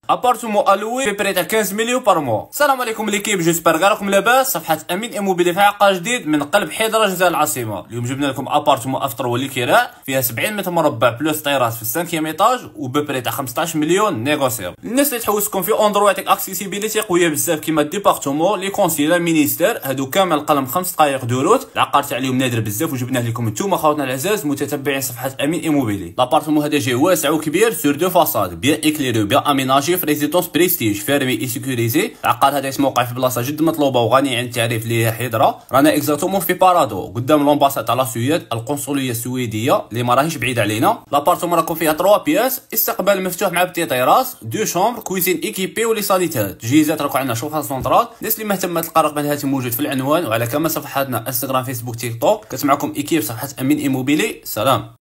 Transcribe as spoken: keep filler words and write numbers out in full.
ابارتمون الوي في بري تاع خمسطاش مليون بار موا. السلام عليكم ليكيب، جيسبر كاع راكم لاباس. صفحه امين ايموبيلي في عقار جديد من قلب حيدره جزائر العاصمه. اليوم جبنا لكم ابارتمون افطر ولي كراء فيها سبعين متر مربع بلوس طيرات في السانكيام ايطاج وببري تاع خمسطاش مليون نيغوسيبل. الناس اللي تحوس تكون في اندرو يعطيك اكسيسيبيليتي قويه بزاف كيما ديبارتمون لي كونسيلا مينيستير، هادو كامل قلم خمس دقائق دروت. العقار تاع اليوم نادر بزاف وجبناه لكم نتوما خوتنا العزاز متتبعين صفحه امين ايموبيلي. لابارتمون هذا جاي واسع وكبير سور دو فاصاد بيان ايكليرو بيان اميناجي في ريزيدونس بريستيج فيرمي اي سيكوريزي. العقار هذا موقع في بلاصه جد مطلوبه وغني عن التعريف اللي هي حيدره. رانا اكزاكتومون في بارادو قدام لومباساد تاع لا سويد القنصليه السويديه اللي ما راهيش بعيد علينا. لابارتمون راكم فيها ثلاثة بياس، استقبال مفتوح مع بتي طيراس، دو شومبر، كويزين ايكيبي ولي سانيتات. تجهيزات راكم عندنا شوفها سونترال. الناس اللي مهتمه تلقى رقم الهاتف موجود في العنوان وعلى كامل صفحاتنا انستغرام فيسبوك تيك توك. كتمعكم ايكيب صفحه امين ايموبيلي. سلام.